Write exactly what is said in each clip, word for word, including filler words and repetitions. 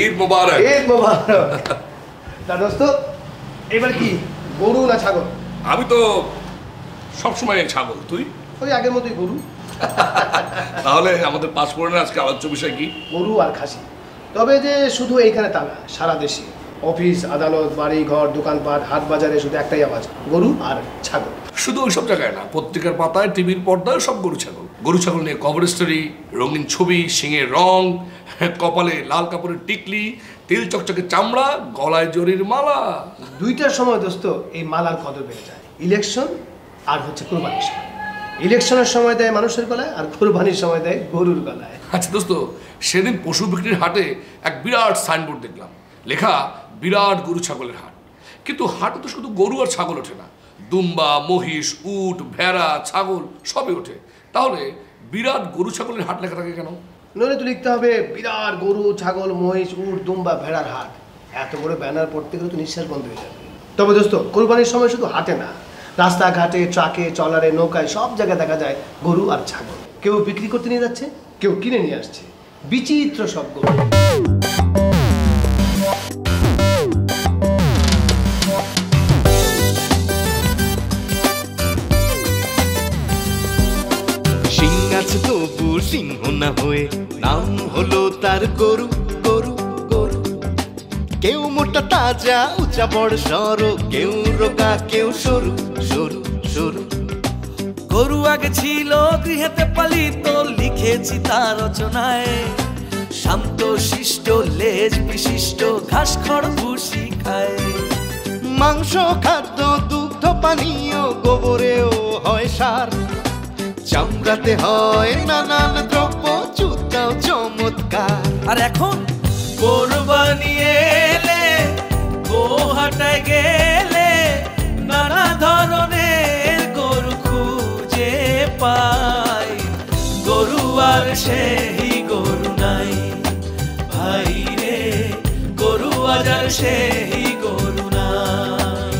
ঈদ মোবারক। ঈদ মোবারক। তা দোস্ত এবার কি গরু না ছাগল? আমি তো সবসময় ছাগল, তুই? ওই আগের মতোই গরু। তাহলে আমাদের পাঁচফোড়নের আজকে আলোচ্য বিষয় কি? গরু আর খাসি। তবে যে শুধু এইখানে তা না, সারা দেশে অফিস আদালত বাড়ি ঘর দোকানপাট হাট বাজারে শুধু একটাই আওয়াজ, গরু আর ছাগল। শুধু ওই সব জায়গায় না, পত্রিকার পাতায় টিভির পর্দায় সব গরু ছাগল। গরু ছাগল নিয়ে কভার স্টোরি, রঙিন ছবি, শিঙের রং, কপালে লাল কাপড়ের টিকলি, তেল চকচকে চামড়া, গলায় জরির মালা। দুইটার সময় দোস্ত এই মালার কদর বেড়ে যায়, ইলেকশন আর হচ্ছে কোরবানির সময়। ইলেকশনের সময় দেয় মানুষের গলায় আর কোরবানির সময় দেয় গরুর গলায়। আচ্ছা দোস্ত, সেদিন পশু বিক্রির হাটে এক বিরাট সাইনবোর্ড দেখলাম, লেখা বিরাট গরু ছাগলের হাট। কিন্তু হাটে তো শুধু গরু আর ছাগল ওঠে না, দুম্বা, মহিষ, উট, ভেড়া, ছাগল সবই ওঠে। তাহলে বিরাট গরু ছাগলের হাট লেখা থাকে কেন? নইলে তো লিখতে হবে বিরাট গরু ছাগল মহিষ উট দুম্বা ভেড়ার হাট। এত বড় ব্যানার পড়তে গেলে তো নিঃশ্বাস বন্ধ হয়ে যাবে। তবে দোস্ত কোরবানির সময় শুধু হাটে না, রাস্তাঘাটে ট্রাকে ট্রলারে নৌকায় সব জায়গায় দেখা যায় গরু আর ছাগল। কেউ বিক্রি করতে নিয়ে যাচ্ছে, কেউ কিনে নিয়ে আসছে, বিচিত্র সব গরু। সিং আছে তবু সিংহ না হয়ে নাম হলো তার গরু গরু গরু। কেউ মোটা তাজা উঁচা বড় সরু, কেউ রোগা কেউ সরু সরু সরু। গরু আগে ছিল গৃহেতে পালিত, লিখেছি তার রচনায়। শান্ত শিষ্ট লেজ বিশিষ্ট, ঘাস খড় ভুসি খায়। মাংস খাদ্য দুগ্ধ পানীয়, গোবরেও হয় সার। চামড়াতে হয় নানান দ্রব্য, চুতাও চমৎকার। আর এখন কোরবানি এলে, গোহাটায় গেলে, নানা ধরনের গরু খুঁজে পাই। গরু আর সেই গরু নাই ভাই রে, গরু আজ আর সেই গরু নাই।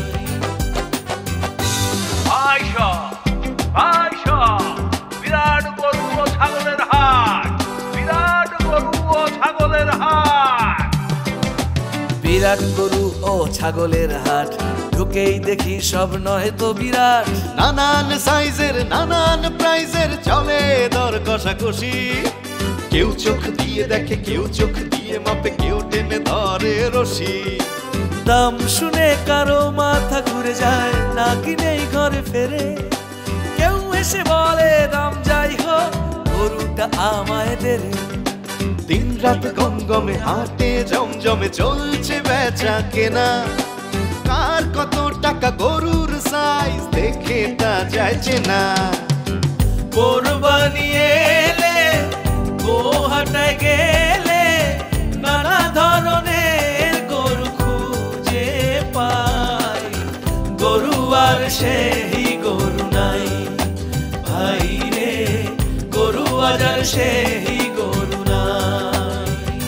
আয়শা আয়শা, বিরাট গরু ও ছাগলের হাট, বিরাট গরু ও ছাগলের হাট। বিরাট গরু ও ছাগলের হাট, ঢুকেই দেখি সব নয় তো বিরাট। নানান সাইজের নানান প্রাইজের চলে দর কষাকষি। কেউ চোখ দিয়ে দেখে, কেউ চোখ দিয়ে মাপে, কেউ টেনে ধরে রশি। দাম শুনে কারো মাথা ঘুরে যায়, না কিনেই ঘরে ফেরে। কেউ এসে বলে দাম যাই হোক, গরুটা আমায় দেরে। দিন রাত গমগমে হাটে জমজমে চলছে বেচা কেনা। কার কত টাকা গরুর সাইজ দেখে তা যায় চেনা। কোরবানি এলে, গোহাটায় গেলে, নানা ধরনের গরু খুঁজে পাই। গরু আর সেই গরু নাই ভাই রে, গরু আজ আর সেই গরু নাই।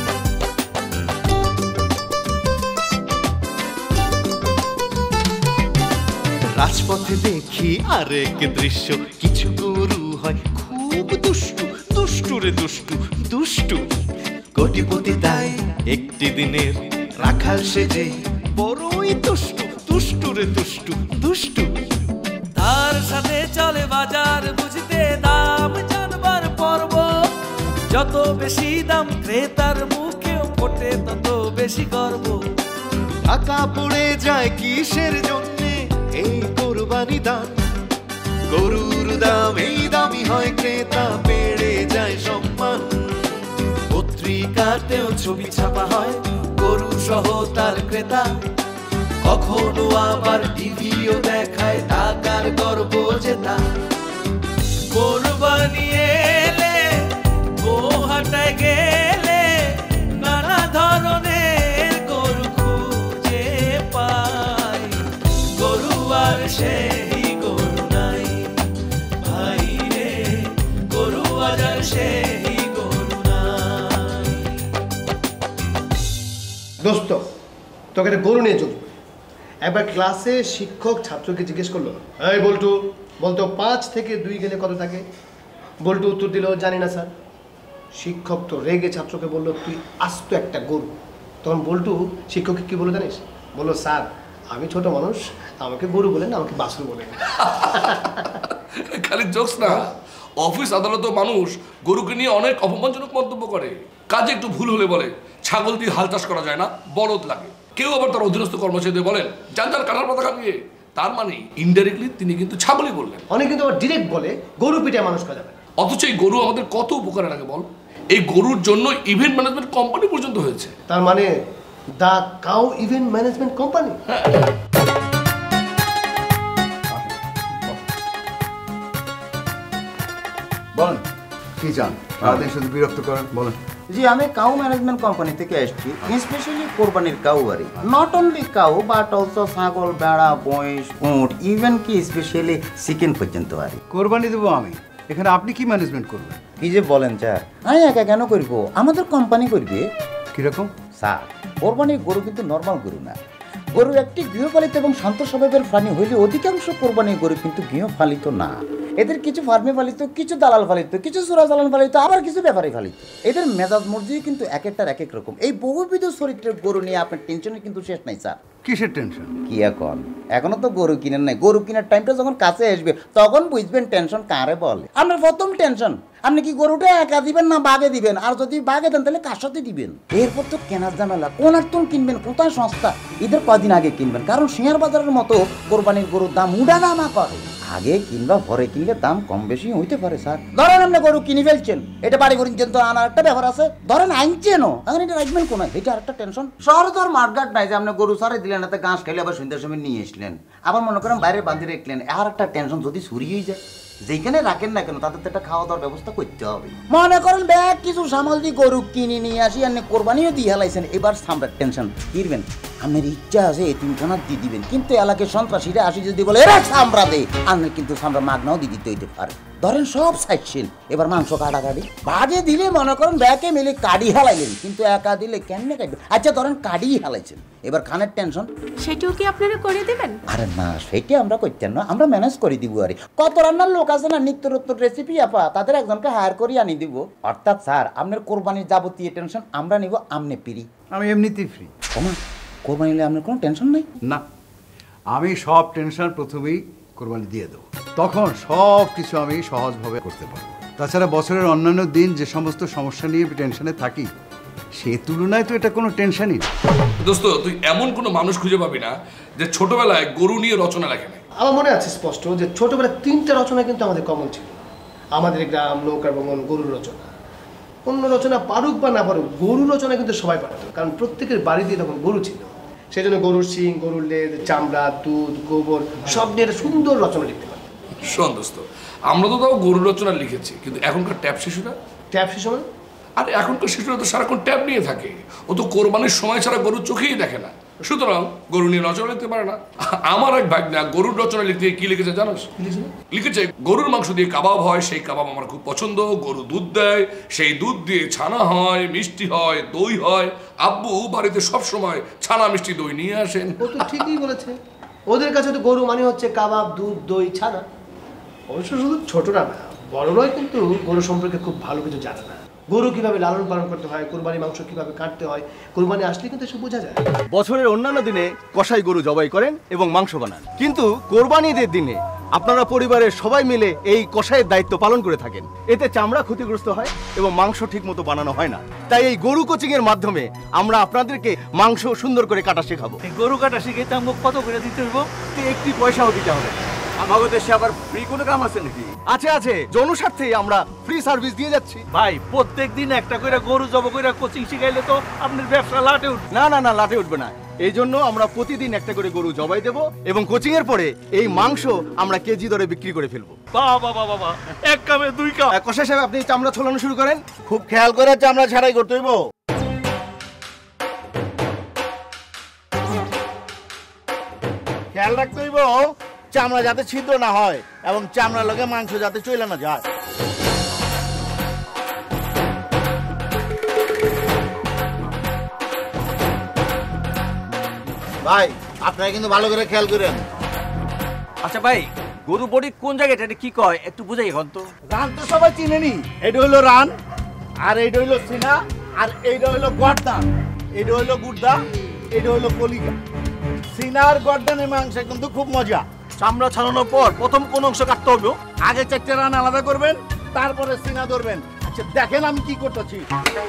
রাজপথে দেখি আরেক দৃশ্য, কিছু গরু হয় খুব দুষ্টু দুষ্টু রে দুষ্টু দুষ্টু। কোটিপতি তাই একটি দিনের রাখাল সেজে, বড়ই দুষ্টু দুষ্টু রে দুষ্টু দুষ্টু। তার সাথে চলে বাজার বুঝতে, দাম জানবার পর্ব। যত বেশি দাম ক্রেতার মুখেও ফোটে, তত বেশি গর্ব। টাকা পড়ে যায় কিসের জন্যে এই কোরবানি দাম। গরুর দাম এই দামি হয়, ক্রেতা বেড়ে যায় সম্মান। পত্রিকাতেও ছবি ছাপা হয় গরু সহ তার ক্রেতা। কখনো আবার টিভিও দেখায় টাকার গর্ব জেতা। কোরবানি এলে, গোহাটায় গেলে, নানা ধরনের গরু খুঁজে পাই। গরু আর সেই গরু নাই ভাই রে, গরু আজ আর সেই গরু নাই। দোস্ত তোকে একটা গরু নিয়ে চলবে। একবার ক্লাসে শিক্ষক ছাত্রকে জিজ্ঞেস করলো, এই বল্টু বলতো পাঁচ থেকে দুই গেলে কত থাকে? বল্টু উত্তর দিল, জানি না স্যার। শিক্ষক তো রেগে ছাত্রকে বলল, তুই আস্ত একটা গরু। তখন বল্টু শিক্ষককে কি বলে জানিস? বললো, স্যার আমি ছোট মানুষ, আমাকে গরু বলেন, আমাকে বাছুর বলেন। খালি জোকস না, অফিস আদালতে মানুষ গরুকে নিয়ে অনেক অপমানজনক মন্তব্য করে। কাজে একটু ভুল হলে বলে ছাগল দিয়ে হাল চাষ করা যায় না, বলদ লাগে। কেউ আবার তার অধীনস্থ কর্মচারীদের বলেন যার যার কাটার পাতা খাবিয়ে। তার মানে ইনডাইরেক্টলি তিনি কিন্তু ছাগলই বললেন। অনেক কিন্তু আবার ডিরেক্ট বলে গরু পিঠে মানুষ করা যাবে। অথচ এই গরু আমাদের কত উপকারে লাগে বল। এই গরুর জন্য ইভেন্ট ম্যানেজমেন্ট কোম্পানি পর্যন্ত হয়েছে। তার মানে the cow event management company. বলেন কি চান? সারাদিন শুধু বিরক্ত করেন, বলেন। জি, আমি কাউ ম্যানেজমেন্ট কোম্পানি থেকে এসেছি, স্পেশালি কোরবানির কাউ আরি। Not only cow but also ছাগল, বেড়া, মহিষ, উট, ইভেন কি স্পেশালি চিকেন পর্যন্ত আরি। কোরবানি দেবো আমি, এখানে আপনি কি ম্যানেজমেন্ট করবেন? কি যে বলেন স্যার, আমি একা কেন করব, আমাদের কোম্পানি করবে। কিরকম? স্যার, কোরবানির গরু কিন্তু নর্মাল গরু না। গরু একটি গৃহপালিত এবং শান্ত স্বভাবের প্রাণী হইলে অধিকাংশ কোরবানির গরু কিন্তু গৃহপালিত না। এদের কিছু ফার্মে পালিত, কিছু দালাল পালিত, কিছু চোরা চালান পালিত, আবার কিছু ব্যাপারে পালিত। এদের মেজাজ মর্জি কিন্তু এক একটার এক এক রকম। এই বহুবিধ চরিত্রের গরু নিয়ে আপনার টেনশনের কিন্তু শেষ নাই স্যার। কিসের টেনশন? কি এখন এখনো তো গরু কিনেন নাই। গরু কেনার টাইমটা যখন কাছে আসবে তখন বুঝবেন টেনশন কারে বলে। আপনার প্রথম টেনশন, আপনি কি গরুটা একা দিবেন না বাগে দিবেন? আর যদি বাগে দেন তাহলে কার সাথে দিবেন? এরপর তো কেনার ঝামেলা, কোন আর তুন কিনবেন, কোথায় সস্তা, ঈদের কদিন আগে কিনবেন। কারণ শেয়ার বাজারের মতো কোরবানির গরুর দাম উঠা নামা করে। আগে কিনবা পরে কিনলে দাম কম বেশি হইতে পারে স্যার। ধরেন আপনি গরু কিনে ফেলছেন, এটা বাড়ি করে কিন্তু আনার একটা ব্যাপার আছে। ধরেন আনছেনও, এখন এটা রাখবেন কোনায়, এটা আরেকটা টেনশন। শহরে তো আর মাঠঘাট নাই যে আপনি গরু সারে দিলেন, এতে ঘাস খাইলে আবার সন্ধ্যার সময় নিয়ে আসলেন, আবার মনে করেন বাইরে বাঁধি রাখলেন। আর একটা টেনশন, যদি চুরি হয়ে যায়, যেখানে রাখেন না কেন তাদের তো একটা খাওয়া দাওয়ার ব্যবস্থা করতে হবে। মনে করেন ব্যাগ কিছু সামাল দিয়ে গরু কিনে নিয়ে আসি, আপনি কোরবানিও দিয়ে হেলাইছেন, এবার সামরার টেনশন কিনবেন। আপনার ইচ্ছা আছে তিনখানা দিয়ে দিবেন, কিন্তু এলাকায় সন্ত্রাসীরা আসি যদি বলে এরা সামরা দে, আপনি কিন্তু সামরা মাগনাও দিয়ে দিতে হইতে পারে। ধরেন সব সাইডছেন, এবার মাংস কাটাকাটি ভাগে দিলে মনে করেন ব্যাগে মিলে কাটি হেলাইলেন, কিন্তু একা দিলে কেমনে কাটবে? আচ্ছা ধরেন কাটি হেলাইছেন, এবার খানের টেনশন। সেটাও কি আপনারা করে দিবেন? আরে না, সেটা আমরা করতেন না, আমরা ম্যানেজ করে দিব। আরে কত রান্নার লোক আছে না, নিত্য নতুন রেসিপি আপা, তাদের একজনকে হায়ার করে আনি দিব। অর্থাৎ স্যার আপনার কোরবানির যাবতীয় টেনশন আমরা নিব, আমনে ফ্রি। আমি এমনিতেই ফ্রি। ওমা, কোরবানি নিলে আপনার কোনো টেনশন নেই? না, আমি সব টেনশন প্রথমেই কোরবানি দিয়ে দেবো, তখন সব কিছু আমি সহজভাবে করতে পারবো। তাছাড়া বছরের অন্যান্য দিন যে সমস্ত সমস্যা নিয়ে টেনশনে থাকি, সে তুলনায় তো এটা কোনো টেনশনই না। দোস্ত, তুই এমন কোনো মানুষ খুঁজে পাবি না যে ছোটবেলায় গরু নিয়ে রচনা লেখে নাই। আমার মনে আছে স্পষ্ট যে ছোটবেলায় তিনটা রচনা কিন্তু আমাদের কমন ছিল। আমাদের গ্রাম, নৌকার ভ্রমণ, গরুর রচনা। অন্য রচনা পারুক বা না পারুক, গরু রচনা কিন্তু সবাই পারত, কারণ প্রত্যেকের বাড়িতে তখন গরু ছিল। সেই জন্য গরুর শিং, গরুর লেজ, চামড়া, দুধ, গোবর সব নিয়ে একটা সুন্দর রচনা লিখতে পারত। শোন দোস্ত, আমরা তো তাও গরুর রচনা লিখেছি, কিন্তু এখনকার ট্যাব শিশুরা ট্যাব শিশু মানে? আর এখনকার শিশুরা তো সারাক্ষণ ট্যাব নিয়ে থাকে। ও তো কোরবানির সময় ছাড়া গরু চোখেই দেখে না, সুতরাং গরু নিয়ে রচনা লিখতে পারে না। আমার এক ভাগনা গরুর রচনা লিখতে কি লিখেছে জানোস? লিখেছে গরুর মাংস দিয়ে কাবাব হয়, সেই কাবাব আমার খুব পছন্দ। গরু দুধ দেয়, সেই দুধ দিয়ে ছানা হয়, মিষ্টি হয়, দই হয়। আব্বু বাড়িতে সব সময় ছানা, মিষ্টি, দই নিয়ে আসেন। ও তো ঠিকই বলেছে, ওদের কাছে তো গরু মানে হচ্ছে কাবাব, দুধ, দই, ছানা। অবশ্য শুধু ছোটরা না, বড়রাই কিন্তু গরু সম্পর্কে খুব ভালো কিছু জানে না। গরু কিভাবে লালন পালন করতে হয়, কোরবানি মাংস কিভাবে কাটতে হয়, কোরবানি আসলে কিন্তু এসব বোঝা যায়। বছরের অন্যান্য দিনে কসাই গরু জবাই করেন এবং মাংস বানান, কিন্তু কোরবানি ঈদের দিনে আপনারা পরিবারের সবাই মিলে এই কসাইয়ের দায়িত্ব পালন করে থাকেন। এতে চামড়া ক্ষতিগ্রস্ত হয় এবং মাংস ঠিক মতো বানানো হয় না। তাই এই গরু কোচিং এর মাধ্যমে আমরা আপনাদেরকে মাংস সুন্দর করে কাটা শেখাবো। গরু কাটা শিখে আমাকে কত করে দিতে হইব? একটি পয়সাও দিতে হবে। আমাদের দেশে আবার ফ্রি কোনো কাম আছে নাকি? আছে আছে, জনস্বার্থে আমরা ফ্রি সার্ভিস দিয়ে যাচ্ছি। ভাই, প্রত্যেক দিন একটা করে গরু জব করে কোচিং শিখাইলে তো আপনার ব্যবসা লাটে উঠবে। না না না, লাটে উঠবে না। এই জন্য আমরা প্রতিদিন একটা করে গরু জবাই দেব এবং কোচিং এর পরে এই মাংস আমরা কেজি দরে বিক্রি করে ফেলবো। বাবা বাবা বাবা, এক কামে দুই কাম। কসাই সাহেব, আপনি চামড়া ছোলানো শুরু করেন। খুব খেয়াল করে চামড়া ছাড়াই করতে হইব। খেয়াল রাখতে হইব চামড়া যাতে ছিদ্র না হয় এবং চামড়ার লগে মাংস যাতে চলে না যায়। ভাই, আপনারা কিন্তু ভালো করে খেয়াল করেন। আচ্ছা ভাই, গরু বডি কোন জায়গাটা, এটা কি কয় একটু বুঝাই এখন তো। রান তো সবাই চিনেনি, এটা হইলো রান, আর এইটা হইলো সিনা, আর এইটা হইলো গর্দান। এটা হইলো গুর্দা, এটা হইলো কলিজা। সিনার গর্দানের মাংস কিন্তু খুব মজা। চামড়া ছাড়ানোর পর প্রথম কোন অংশ কাটতে হবে, আগে চারটে রান আলাদা করবেন, তারপরে সিনা ধরবেন। আচ্ছা দেখেন আমি কি করতেছি।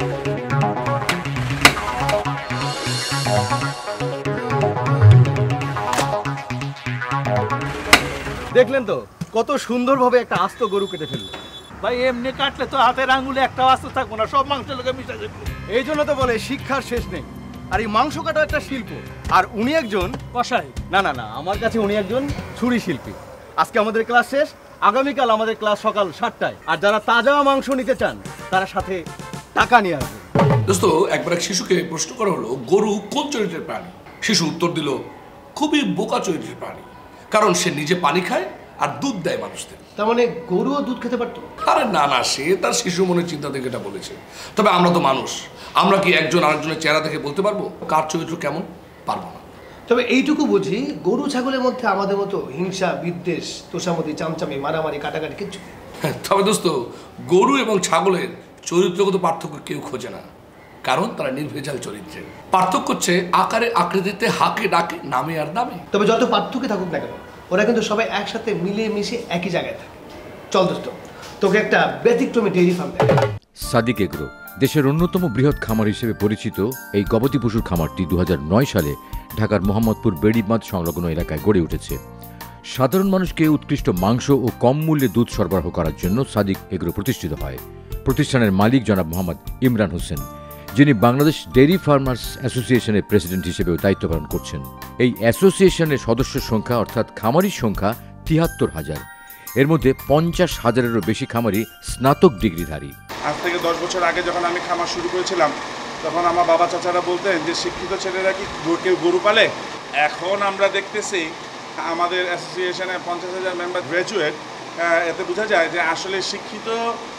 দেখলেন তো কত সুন্দরভাবে একটা আস্ত গরু কেটে ফেললো। ভাই এমনি কাটলে তো হাতের আঙুলে একটা আস্ত থাকবো না, সব মাংসের লোকে মিশে যাবে। এই জন্য তো বলে শিক্ষার শেষ নেই। আর এই মাংস কাটা একটা শিল্প, আর উনি একজন কষাই। না না না আমার কাছে উনি একজন ছুরি শিল্পী। আজকে আমাদের ক্লাস শেষ, আগামীকাল আমাদের ক্লাস সকাল সাতটায়। আর যারা তাজা মাংস নিতে চান তারা সাথে টাকা নিয়ে আসবে। দোস্ত, একবার এক শিশুকে প্রশ্ন করা হলো গরু কোন চরিত্রের প্রাণী। শিশু উত্তর দিল খুবই বোকা চরিত্রের প্রাণী, কারণ সে নিজে পানি খায় আর দুধ দেয় মানুষদের। তার মানে গরুও দুধ খেতে পারতো? আরে না না, সে তার শিশু মনের চিন্তা থেকে এটা বলেছে। তবে আমরা তো মানুষ, আমরা কি একজন আরেকজনের চেহারা দেখে বলতে পারবো কার চরিত্র কেমন? পারবো না। তবে এইটুকু বুঝি, গরু ছাগলের মধ্যে আমাদের মতো হিংসা, বিদ্বেষ, তোষামতি, চামচামি, মারামারি, কাটাকাটি কিচ্ছু। তবে দোস্ত, গরু এবং ছাগলের চরিত্রগত পার্থক্য কেউ খোঁজে না, কারণ তারা নির্ভেজাল চরিত্রে। পার্থক্য হচ্ছে আকারে, আকৃতিতে, হাঁকে ডাকে, নামে আর দামে। তবে যত পার্থক্য থাকুক না কেন, ওরা কিন্তু সবাই একসাথে মিলে মিশে একই জায়গায় থাকে। চল দোস্ত, তোকে একটা ব্যতিক্রমী ডেইরি ফার্ম দেখ। সাদিক এগ্রো দেশের অন্যতম বৃহৎ খামার হিসেবে পরিচিত এই গবাদি পশুর খামারটি দু হাজার নয় সালে ঢাকার মোহাম্মদপুর বেড়িবাঁধ সংলগ্ন এলাকায় গড়ে উঠেছে। সাধারণ মানুষকে উৎকৃষ্ট মাংস ও কম মূল্যে দুধ সরবরাহ করার জন্য সাদিক এগ্রো প্রতিষ্ঠিত হয়। প্রতিষ্ঠানের মালিক জনাব মোহাম্মদ ইমরান হোসেন, যিনি বাংলাদেশ ডেইরি ফার্মার্স অ্যাসোসিয়েশনের প্রেসিডেন্ট হিসেবেও দায়িত্ব পালন করছেন। এই অ্যাসোসিয়েশনের সদস্য সংখ্যা অর্থাৎ খামারির সংখ্যা তিয়াত্তর হাজার। এর মধ্যে পঞ্চাশ হাজারেরও বেশি খামারি স্নাতক ডিগ্রিধারী। আজ থেকে দশ বছর আগে যখন আমি খামার শুরু করেছিলাম, তখন আমার বাবা চাচারা বলতেন যে শিক্ষিত ছেলেরা কি কেউ গরু পালে। এখন আমরা দেখতেছি আমাদের অ্যাসোসিয়েশনে পঞ্চাশ হাজার মেম্বার গ্র্যাজুয়েট। এতে বোঝা যায় যে আসলে শিক্ষিত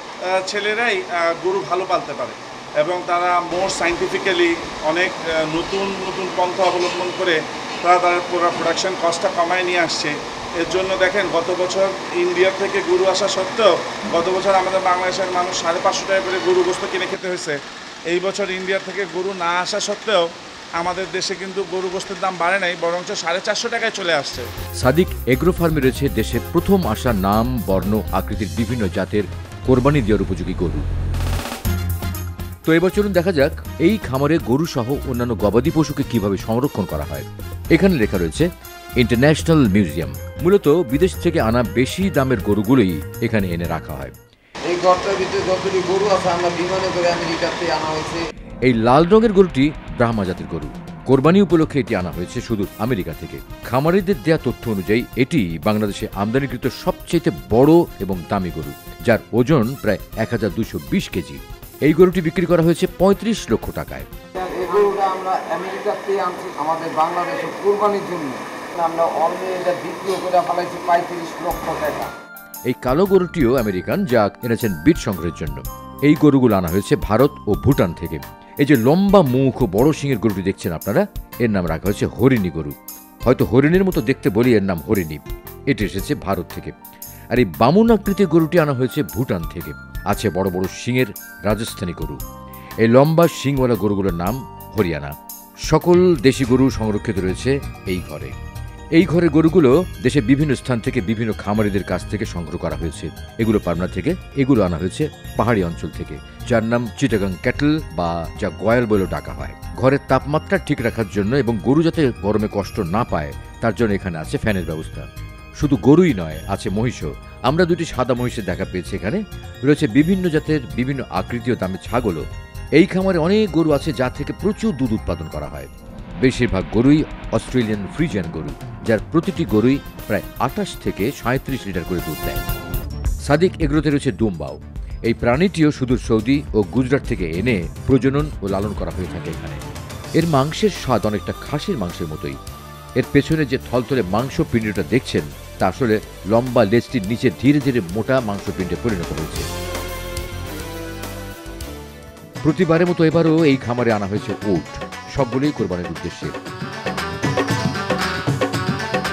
ছেলেরাই গরু ভালো পালতে পারে, এবং তারা মোর সাইন্টিফিক্যালি অনেক নতুন নতুন পন্থা অবলম্বন করে তারা তাদের প্রোডাকশন কস্টটা কমায় নিয়ে আসছে। এর জন্য দেখেন গত বছর ইন্ডিয়া থেকে গরু আসা সত্ত্বেও গত বছর আমাদের বাংলাদেশের মানুষ সাড়ে পাঁচশো টাকা করে গরু গোস্ত কিনে খেতে হয়েছে। এই বছর ইন্ডিয়া থেকে গরু না আসা সত্ত্বেও আমাদের দেশে কিন্তু গরু গোস্তের দাম বাড়ে নাই, বরঞ্চ সাড়ে চারশো টাকায় চলে আসছে। সাদিক এগ্রো ফার্মে রয়েছে দেশের প্রথম আসা নাম, বর্ণ, আকৃতির বিভিন্ন জাতের কোরবানি দেওয়ার উপযোগী গরু। তো এবার চলুন দেখা যাক এই খামারে গরু সহ অন্যান্য গবাদি পশুকে কিভাবে সংরক্ষণ করা হয়। এখানে লেখা রয়েছে ইন্টারন্যাশনাল মিউজিয়াম। মূলত বিদেশ থেকে আনা বেশি দামের গরুগুলোই এখানে এনে রাখা হয়। এই ঘরটার ভিতরে যতটি গরু আছে আমরা বিমানে করে আমেরিকাতে আনা হয়েছে। এই লাল রঙের গরুটি ব্রাহ্মা জাতের গরু। কোরবানি উপলক্ষে এটি আনা হয়েছে সুদূর আমেরিকা থেকে। খামারিদের দেয়া তথ্য অনুযায়ী এটি বাংলাদেশে আমদানিকৃত সবচেয়ে বড় এবং দামি গরু, যার ওজন প্রায় এক হাজার দুশো বিশ কেজি। এই গরুটি বিক্রি করা হয়েছে পঁয়ত্রিশ লক্ষ টাকায়। এই গরুটা আমরা আমেরিকাতে আনছি আমাদের বাংলাদেশে কোরবানির জন্য। আমরা অলরেডি এটা বিক্রি করে ফেলাইছি পঁয়ত্রিশ লক্ষ টাকা। এই কালো গরুটিও আমেরিকান, যা এনেছেন বিট সংগ্রহের জন্য। এই গরুগুলো আনা হয়েছে ভারত ও ভুটান থেকে। এই যে লম্বা মুখ ও বড় শিঙের গরুটি দেখছেন আপনারা, এর নাম রাখা হয়েছে হরিণী গরু। হয়তো হরিণীর মতো দেখতে বলি এর নাম হরিণী। এটি এসেছে ভারত থেকে। আর এই বামুন আকৃতির গরুটি আনা হয়েছে ভুটান থেকে। আছে বড় বড় শিঙের রাজস্থানী গরু। এই লম্বা শিংওয়ালা গরুগুলোর নাম হরিয়ানা। সকল দেশি গরু সংরক্ষিত রয়েছে এই ঘরে। এই ঘরের গরুগুলো দেশের বিভিন্ন স্থান থেকে বিভিন্ন খামারিদের কাছ থেকে সংগ্রহ করা হয়েছে। এগুলো পাবনা থেকে, এগুলো আনা হয়েছে পাহাড়ি অঞ্চল থেকে, যার নাম চিটাগাং ক্যাটল বা যা গয়াল বলেও ডাকা হয়। ঘরের তাপমাত্রা ঠিক রাখার জন্য এবং গরু যাতে গরমে কষ্ট না পায় তার জন্য এখানে আছে ফ্যানের ব্যবস্থা। শুধু গরুই নয়, আছে মহিষও। আমরা দুটি সাদা মহিষের দেখা পেয়েছি। এখানে রয়েছে বিভিন্ন জাতের বিভিন্ন আকৃতি ও দামের ছাগলও। এই খামারে অনেক গরু আছে যা থেকে প্রচুর দুধ উৎপাদন করা হয়। বেশিরভাগ গরুই অস্ট্রেলিয়ান ফ্রিজিয়ান গরু, যার প্রতিটি গরুই প্রায় আঠাশ থেকে সাঁত্রিশ লিটার করে দুধ দেয়। সাদিক এগ্রোতে রয়েছে দুম্বাও। এই প্রাণীটিও সুদূর সৌদি ও গুজরাট থেকে এনে প্রজনন ও লালন করা হয়ে থাকে এখানে। এর মাংসের স্বাদ অনেকটা খাসির মাংসের মতোই। এর পেছনে যে থলথলে মাংসপিণ্ডটা দেখছেন তা আসলে লম্বা লেজটির নিচে ধীরে ধীরে মোটা মাংসপিণ্ডে পরিণত হয়েছে। প্রতিবারের মতো এবারও এই খামারে আনা হয়েছে উট, সবগুলোই কোরবানির উদ্দেশ্যে।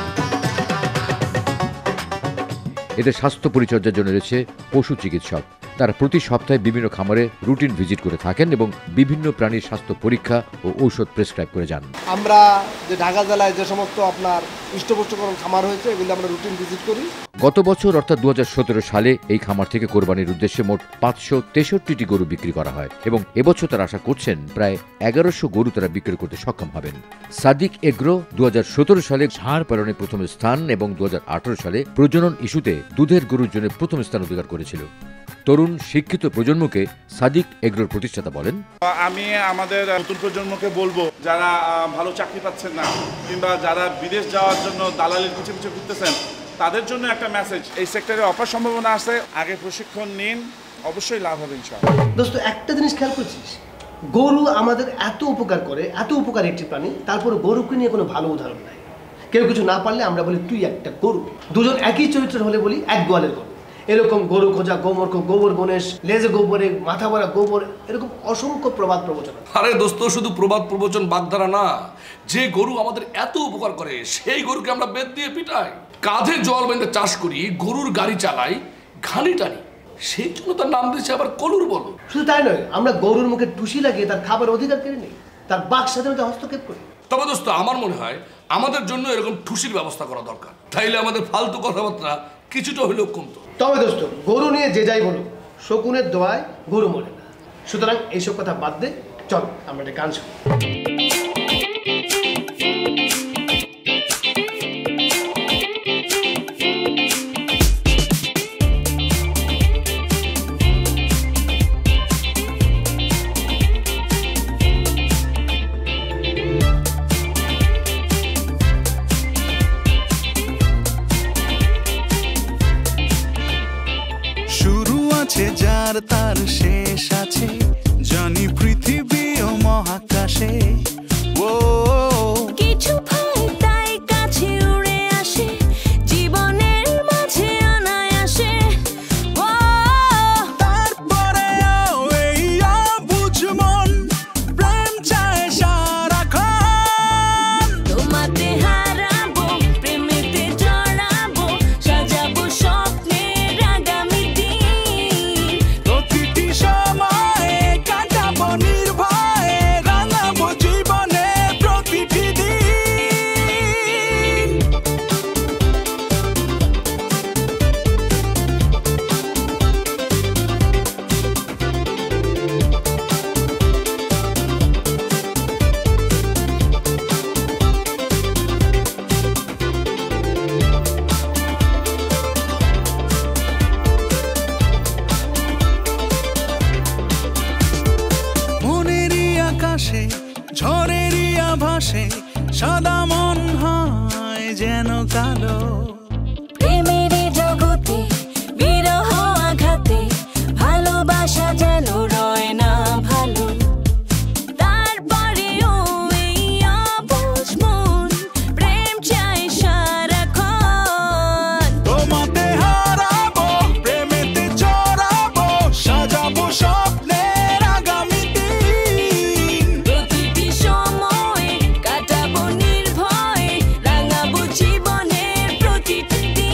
এদের স্বাস্থ্য পরিচর্যার জন্য রয়েছে পশু চিকিৎসক, তারা প্রতি সপ্তাহে বিভিন্ন খামারে রুটিন ভিজিট করে থাকেন এবং বিভিন্ন প্রাণীর স্বাস্থ্য পরীক্ষা ও ঔষধ প্রেসক্রাইব করে যান। আমরা যে ঢাকা জেলায় যে সমস্ত আপনার হৃষ্টপুষ্টকরণ খামার হয়েছে এগুলো আমরা রুটিন ভিজিট করি। গত বছর অর্থাৎ দু হাজার সতেরো সালে এই খামার থেকে কোরবানির উদ্দেশ্যে মোট পাঁচশো তেষট্টিটি গরু বিক্রি করা হয় এবং এবছর তারা আশা করছেন প্রায় এগারোশো গরু তারা বিক্রি করতে সক্ষম হবেন। সাদিক এগ্রো দু হাজার সতেরো সালে ষাঁড় পালনে প্রথম স্থান এবং দু হাজার আঠারো সালে প্রজনন ইস্যুতে দুধের গরুর জন্য প্রথম স্থান অধিকার করেছিল। তরুণ শিক্ষিত প্রজন্মকে সাদিক এগ্রোর প্রতিষ্ঠাতা বলেন, আমি আমাদের নতুন প্রজন্মকে বলবো যারা ভালো চাকরি পাচ্ছেন না কিংবা যারা বিদেশ যাওয়ার জন্য দালালির পিছু পিছু ঘুরতেছেন তাদের জন্য একটা মেসেজ, এই সেক্টরে অপার সম্ভাবনা আছে, আগে প্রশিক্ষণ নিন, অবশ্যই লাভ হবে ইনশাআল্লাহ। দোস্ত একটা জিনিস খেয়াল করছিস, গরু আমাদের এত উপকার করে, এত উপকারী একটি প্রাণী, তারপর গরুকে নিয়ে কোনো ভালো উদাহরণ নাই। কেউ কিছু না পারলে আমরা বলি তুই একটা গরু, দুজন একই চরিত্রের হলে বলি এক গোয়ালের গরু। এরকম গরু খোঁজা, গোমর গোবর গণেশ, লেজে গোবরে মাথা ভরা গোবর, এরকম অসংখ্য প্রবাদ প্রবচন। আরে দোস্ত শুধু প্রবাদ প্রবচন বাগধারা না, যে গরু আমাদের এত উপকার করে সেই গরুকে আমরা বেদ দিয়ে পিটাই, কাঁধে জল বেঁধে চাষ করি, গরুর গাড়ি চালাই, ঘানি টানি, সেই জন্য তার নাম দিয়েছে আবার কলুর বলো। শুধু তাই নয়, আমরা গরুর মুখে টুসি লাগিয়ে তার খাবার অধিকার কেড়ে নিই, তার বাক স্বাধীনতা হস্তক্ষেপ করি। তবে দোস্ত আমার মনে হয় আমাদের জন্য এরকম ঠুসির ব্যবস্থা করা দরকার, তাইলে আমাদের ফালতু কথাবার্তা কিছুটা হলেও কমতো। তবে দোস্ত গরু নিয়ে যে যাই বলো, শকুনের দোয়ায় গরু মরে না, সুতরাং এইসব কথা বাদ দে, চল আমরা একটা গান শুনি। যার তার শেষ আছে, জানি পৃথিবী ও মহাকাশে ও কিছু ভয় তাই কাছে উড়ে আসে, জীবনের মাঝে অনায়াসে ও তারপরে এই অবুঝ মন প্রেম চায় সারাক্ষণ, তোমাতে হারাবো, প্রেমেতে জড়াবো, সাজাবো স্বপ্নের আগামী দিন, প্রতিটি সময়ে কাটাবো নির্ভয়ে, রাঙাবো জীবনে প্রতিটি দিন। মনেরই আকাশে ঝড়েরই আভাসে সাদা মন হয় যেন কালো, প্রেমের জগতে বিরহ আঘাতে ভালোবাসা যেন রয় না ভালো, তারপরেও এই অবুঝ মন প্রেম চায় সারাক্ষণ, তোমাতে হারাবো, প্রেমেতে জড়াবো, সাজাবো স্বপ্নের আগামী দিন, প্রতিটি সময়ে কাটাবো নির্ভয়ে, রাঙাবো জীবনের প্রতিটি দিন।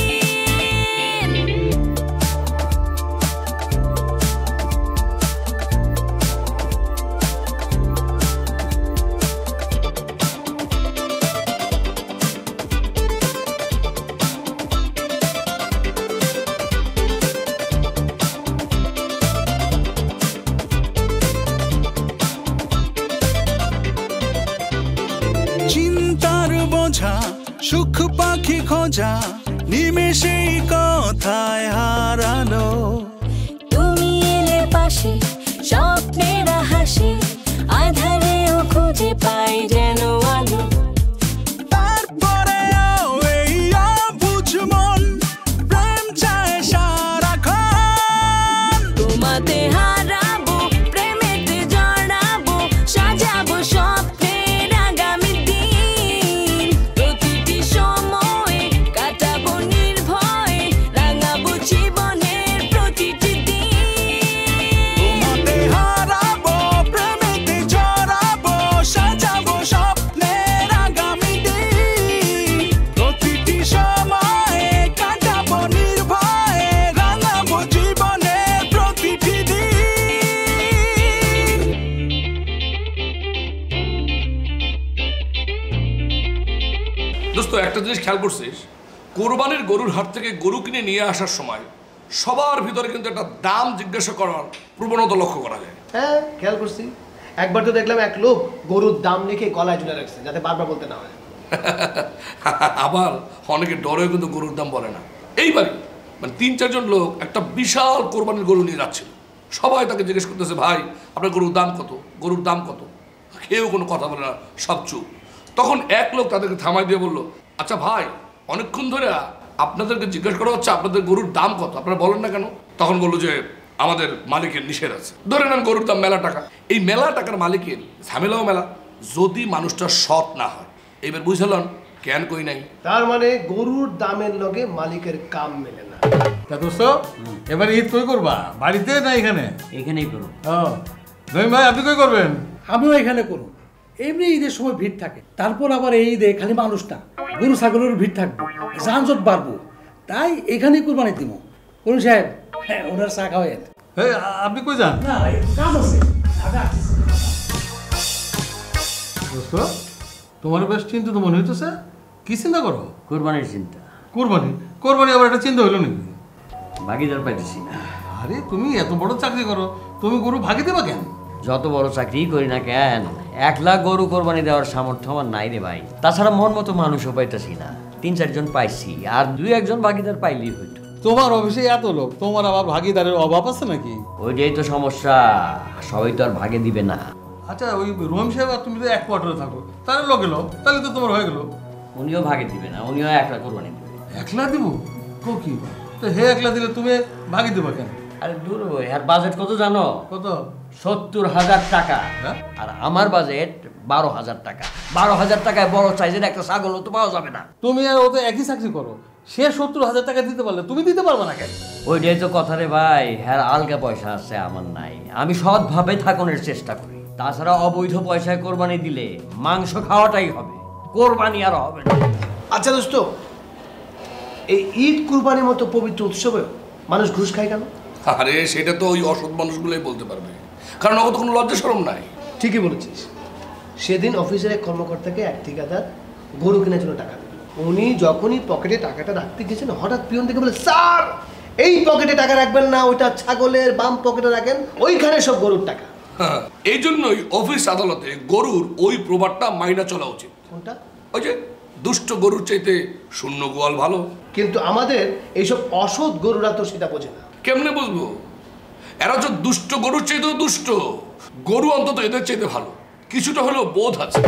চিন্তার বোঝা সুখ পাখি খোঁজা নিমেষেই কথায় হারালো, তুমি এলে পাশে স্বপ্নের হাসি, আধারেও খুঁজে পাই যেন আলো, তারপরে এই অবুঝ মন প্রেম চায় সারাক্ষণ, তোমাতে হারাবো, প্রেমেতে জড়াবো, সাজাবো স্বপ্নের আগামী দিন, প্রতিটি সময়ে কাটাবো নির্ভয়ে, রাঙাবো জীবনের প্রতিটি দিন, তোমাতে হারাবো, প্রেমেতে জড়াবো, সাজাবো দোস্ত একটা জিনিস খেয়াল করছিস, কোরবানির গরুর হাট থেকে গরু কিনে নিয়ে আসার সময় সবার ভিতরে কিন্তু একটা দাম জিজ্ঞাসা করার প্রবণতা লক্ষ্য করা যায়। হ্যাঁ খেয়াল করছি, একবার তো দেখলাম এক লোক গরুর দাম লিখে গলায় ঝুলে রাখছে যাতে বারবার বলতে না হয়। আবার অনেকে ডরেও কিন্তু গরুর দাম বলে না। এইবারই মানে তিন চারজন লোক একটা বিশাল কোরবানির গরু নিয়ে যাচ্ছিল, সবাই তাকে জিজ্ঞেস করতেছে, ভাই আপনার গরুর দাম কত, গরুর দাম কত? কেউ কোনো কথা বলে না, সব চুপ। তখন এক লোক তাদেরকে থামাই দিয়ে বললো, আচ্ছা ভাই অনেকক্ষণ ধরে আপনাদেরকে জিজ্ঞেস করা হচ্ছে আপনাদের গরুর দাম কত, আপনারা বলেন না কেন? তখন বললো যে আমাদের মালিকের নিষেধ আছে। ধরে নেন গরুর দাম মেলা টাকা, এই মেলা টাকার মালিকের ঝামেলাও মেলা, যদি মানুষটা সৎ না হয়। এবার বুঝলেন কেন কই নাই? তার মানে গরুর দামের লগে মালিকের কাম মেলে না। তা দোস্ত এবার ঈদ কই করবা? বাড়িতে না এখানে? এখানেই করো। ও রহিম ভাই আপনি কই করবেন? আমিও এখানে করব। এমনি ঈদের সময় ভিড় থাকে, তারপর আবার এই ঈদে খালি মানুষ না, গরু ছাগলের ভিড় থাকবে, যানজট বাড়বো, তাই এখানেই কুরবানি দিব। করুন সাহেব, হ্যাঁ ওনার চা খাওয়াই। আপনি কই যান? না কাজ আছে। দোস্ত তোমার বেশ চিন্তা তো মনে হইতেছে, কি চিন্তা করো? কুরবানির চিন্তা। কুরবানি? কুরবানি আবার একটা চিন্তা হইলো নাকি? ভাগিদার পাইতেছি না। আরে তুমি এত বড় চাকরি করো, তুমি গরু ভাগে দেবা কেন? যত বড় চাকরি করি না কেন, এক লাখ গরু কোরবানি দেওয়ার সামর্থ্য আমার নাই রে ভাই। তাছাড়া মন মতো মানুষও পাইতেছি না, তিন চারজন পাইছি, আর দুই একজন ভাগিদার পাইলেই হইতো। তোমার অফিসে এত লোক, তোমার আবার ভাগিদারের অভাব আছে নাকি? ওইটাই তো সমস্যা, সবাই তো আর ভাগে দিবে না। আচ্ছা ওই রহিম সাহেব আর তুমি তো এক কোয়ার্টারে থাকো, তাহলে লোক গেলো, তাহলে তো তোমার হয়ে গেল। উনিও ভাগে দিবে না, উনিও একলা কোরবানি দিবে। একলা দিব? কো কি তো হে একলা দিলে তুমি ভাগে দেবা কেন? আরে দূর ওই আর বাজেট কত জানো? কত? সত্তর হাজার টাকা। আর আমার বাজেট বারো হাজার টাকা। বারো হাজার টাকায় বড় সাইজের একটা ছাগল তো পাওয়া যাবে না। তুমি আর ও তো একই চাকরি করো, সে সত্তর হাজার টাকা দিতে পারলে তুমি দিতে পারবে না কেন? ওইটাই তো কথা রে ভাই, হ্যাঁ আলগা পয়সা আছে, আমার নাই। আমি সৎভাবে থাকানোর চেষ্টা করি। তাছাড়া অবৈধ পয়সায় কোরবানি দিলে মাংস খাওয়াটাই হবে, কোরবানি আর হবে না। আচ্ছা দোস্ত, এই ঈদ কুরবানির মতো পবিত্র উৎসবে মানুষ ঘুষ খায় কেন? আরে সেটা তো ওই অসৎ মানুষগুলোই বলতে পারবে, কারণ ওর তো কোনো লজ্জা শরম নাই। ঠিকই বলেছিস। সেদিন অফিসের এক কর্মকর্তাকে এক ঠিকাদার গরু কেনার জন্য টাকা দিল। উনি যখনই পকেটে টাকাটা রাখতে গেছেন, হঠাৎ পিয়ন থেকে বলে, স্যার এই পকেটে টাকা রাখবেন না, ওইটা ছাগলের বাম পকেটে রাখেন, ওইখানে সব গরুর টাকা। হ্যাঁ, এই জন্যই অফিস আদালতে গরুর ওই প্রবাদটা মাইনা চলা উচিত। কোনটা? ওই যে দুষ্ট গরুর চাইতে শূন্য গোয়াল ভালো। কিন্তু আমাদের এইসব অসৎ গরুরা তো সেটা বোঝে না। কেমনে বুঝবো? এরা যে দুষ্ট গরুর চাইতেও দুষ্ট, গরু অন্তত এদের চাইতে ভালো, কিছুটা হলেও বোধ আছে।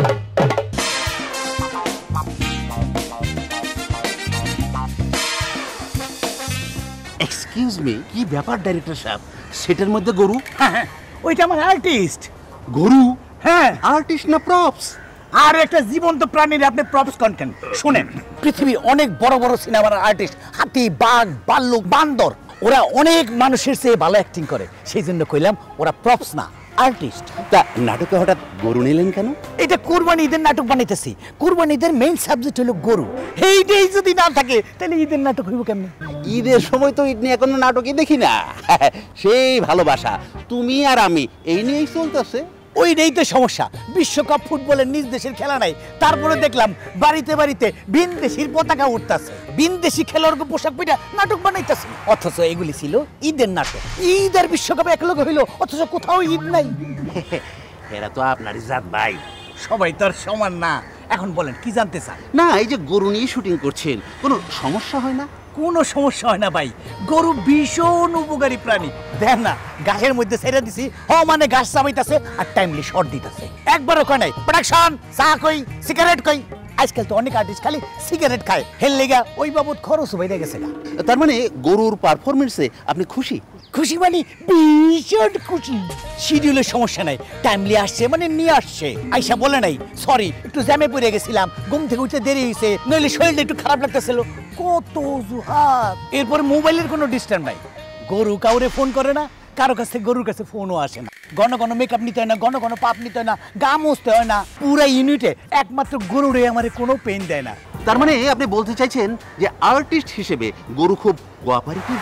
এক্সকিউজ মি, কি ব্যাপার ডাইরেক্টর সাহেব? সেটার মধ্যে গরু? হ্যাঁ, ওইটা আমার আর্টিস্ট। গরু? হ্যাঁ। আর্টিস্ট না প্রপস? আর একটা জীবন্ত প্রাণীর আপনি প্রপস কন্টেন্ট শুনেন। পৃথিবীর অনেক বড় বড় সিনেমার আর্টিস্ট, হাতি, বাঘ, ভাল্লুক, বান্দর, ওরা অনেক মানুষের চেয়ে ভালো অ্যাক্টিং করে, সেই জন্য কইলাম ওরা প্রপস না, আর্টিস্ট। তা নাটকে হঠাৎ গরু নিলেন কেন? এটা কুরবানি ঈদের নাটক বানাইতেছি। কুরবানি ঈদের মেইন সাবজেক্ট হলো গরু। এইটাই যদি না থাকে তাহলে ঈদের নাটক হইব কেমনে? ঈদের সময় তো ঈদ নিয়ে কোনো নাটকই দেখি না। সেই ভালোবাসা তুমি আর আমি, এই নিয়েই চলতেছে। ওইটাই তো সমস্যা। বিশ্বকাপ ফুটবলের নিজ দেশের খেলা নাই, তারপরে দেখলাম বাড়িতে বাড়িতে ভিন দেশির পতাকা উঠতেছে, ভিন দেশি খেলোয়াড়কে পোশাক পিটা নাটক বানাইতেছে। অথচ এগুলি ছিল ঈদের নাটক। ঈদ আর বিশ্বকাপ একলগে হইল, অথচ কোথাও ঈদ নাই। এরা তো আপনারই জাত ভাই। সবাই তো আর সমান না। এখন বলেন কি জানতে চান? না, এই যে গরু নিয়ে শুটিং করছেন, কোনো সমস্যা হয় না? কোনো সমস্যা হয় না ভাই, গরু ভীষণ উপকারী প্রাণী। দেখ না, গাছের মধ্যে ছেড়ে দিছি, হ মানে গাছ চাবাইতেছে আর টাইমলি শর্ট দিতেছে। একবারও কয় নাই প্রোডাকশন চা কই, সিগারেট কই। আজকাল তো অনেক আর্টিস্ট খালি সিগারেট খায়, হেল লেগা ওই বাবদ খরচ বাইরে গেছে না। তার মানে গরুর পারফরমেন্সে আপনি খুশি? খুশি মানে ভীষণ খুশি। শিডিউলের সমস্যা নাই, টাইমলি আসছে মানে নিয়ে আসছে। আইসা বলে নাই সরি একটু জ্যামে পড়ে গেছিলাম, ঘুম থেকে উঠতে দেরি হয়েছে, নইলে শরীরটা একটু খারাপ লাগতেছিল। কত অজুহাত। এরপরে মোবাইলের কোনো ডিস্টার্ব নাই, গরু কাউরে ফোন করে না, কারো কাছ থেকে গরুর কাছে ফোনও আসে না, ঘন ঘন মেকআপ নিতে হয় না, ঘন ঘন পাপ নিতে হয় না, গা মুছতে হয় না। পুরা ইউনিটে একমাত্র গরুরে আমার কোনো পেইন দেয় না। তার মানে আপনি বলতে চাইছেন যে আর্টিস্ট হিসেবে গরু খুব কোঅপারেটিভ?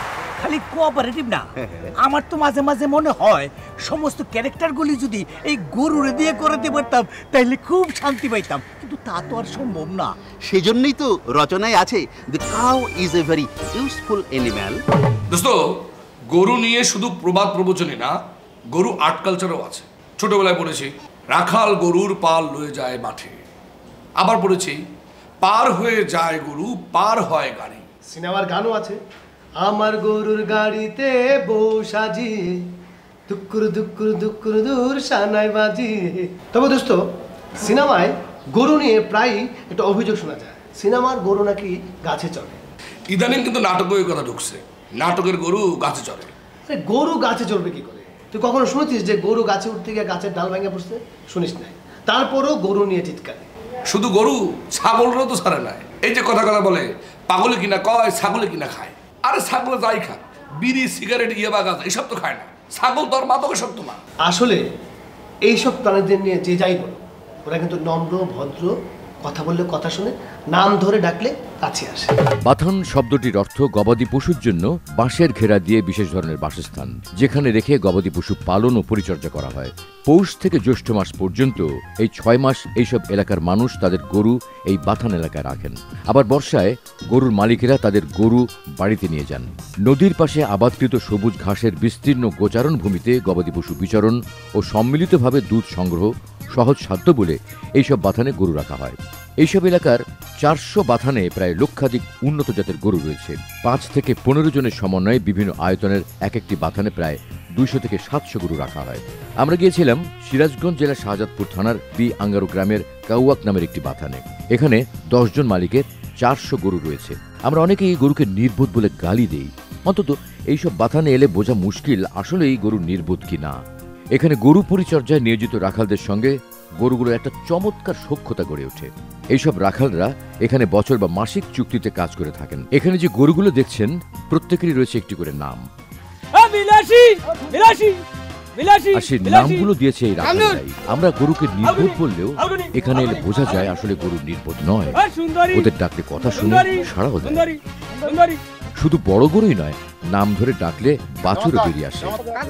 খালি কোঅপারেটিভ না, আমার তো মাঝে মাঝে মনে হয় সমস্ত ক্যারেক্টারগুলি যদি এই গরুরে দিয়ে করে দিতে পারতাম তাহলে খুব শান্তি পাইতাম, কিন্তু তা তো আর সম্ভব না। সেজন্যই তো রচনায় আছে the cow is a very useful animal. দোস্ত, গরু নিয়ে শুধু প্রবাদ প্রবচনই না, গরু আর্ট কালচারও আছে। ছোটবেলায় পড়েছি রাখাল গরুর পাল লয়ে যায় মাঠে, আবার পড়েছি পার হয়ে যায় গরু পার হয় গাড়ি। সিনেমার গানও আছে, আমার গরুর গাড়িতে বউ সাজিয়ে দুকুর দুকুর দুকুর দূর সানাই বাজিয়ে। তবে দোস্ত, সিনেমায় গরু নিয়ে প্রায় একটা অভিযোগ শোনা যায়, সিনেমার গরু নাকি গাছে চড়ে। ইদানিং কিন্তু নাটকে ওই কথা ঢুকছে, নাটকের গরু গাছে চড়ে। গরু গাছে চড়বে কি করে? তুই কখনো শুনেছিস যে গরু গাছে উঠতে গিয়ে গাছের ডাল ভেঙে পড়ছে? শুনিস নাই। তারপরও গরু নিয়ে চিৎকারে। শুধু গরু, ছাগলরাও তো ছাড়ে নাই। এই যে কথা কথা বলে পাগলে কিনা কয়, ছাগলে কিনা খায়। আরে ছাগলে যাই খা, বিড়ি সিগারেট ইয়াবা গাছ এসব তো খায় না। ছাগল তোর মাদকের শক্ত না। আসলে এইসব প্রাণীদের নিয়ে যে যাই বলো, ওরা কিন্তু নম্র ভদ্র, কথা বললে কথা শুনে, নাম ধরে ডাকলে কাছে আসে। বাথান শব্দটির অর্থ গবাদি পশুর জন্য বাঁশের ঘেরা দিয়ে বিশেষ ধরনের বাসস্থান, যেখানে রেখে গবাদি পশু পালন ও পরিচর্যা করা হয়। পৌষ থেকে জ্যৈষ্ঠ মাস পর্যন্ত এই ছয় মাস এইসব এলাকার মানুষ তাদের গরু এই বাথান এলাকায় রাখেন। আবার বর্ষায় গরুর মালিকেরা তাদের গরু বাড়িতে নিয়ে যান। নদীর পাশে আবাদকৃত সবুজ ঘাসের বিস্তীর্ণ গোচারণ ভূমিতে গবাদি পশু বিচরণ ও সম্মিলিতভাবে দুধ সংগ্রহ সহজ সাধ্য বলে এইসব বাথানে গরু রাখা হয়। এইসব এলাকার চারশো বাথানে প্রায় লক্ষাধিক উন্নত জাতের গরু রয়েছে। পাঁচ থেকে পনেরো জনের সমন্বয়ে বিভিন্ন আয়তনের এক একটি বাথানে প্রায় দুইশো থেকে সাতশো গরু রাখা হয়। আমরা গিয়েছিলাম সিরাজগঞ্জ জেলার শাহজাদপুর থানার বি আঙ্গারু গ্রামের কাউয়াক নামের একটি বাথানে। এখানে দশ জন মালিকের চারশো গরু রয়েছে। আমরা অনেকেই এই গরুকে নির্বোধ বলে গালি দেই, অন্তত এইসব বাথানে এলে বোঝা মুশকিল আসলে এই গরু নির্বোধ কি না। এখানে গরু পরিচর্যায় নিয়োজিত রাখালদের সঙ্গে গরুগুলোর একটা চমৎকার সখ্যতা গড়ে ওঠে। এইসব রাখালরা এখানে বছর বা মাসিক চুক্তিতে কাজ করে থাকেন। এখানে যে গরুগুলো দেখছেন প্রত্যেকেরই রয়েছে একটি করে নাম, আর সেই নামগুলো দিয়েছে এই রাখালরাই। আমরা গরুকে নির্বোধ বললেও এখানে এলে বোঝা যায় আসলে গরু নির্বোধ নয়। ওদের ডাকলে কথা শুনে সাড়াও দেয়। শুধু বড় গরুই নয়, নাম ধরে ডাকলে বাছুরও বেরিয়ে আসে।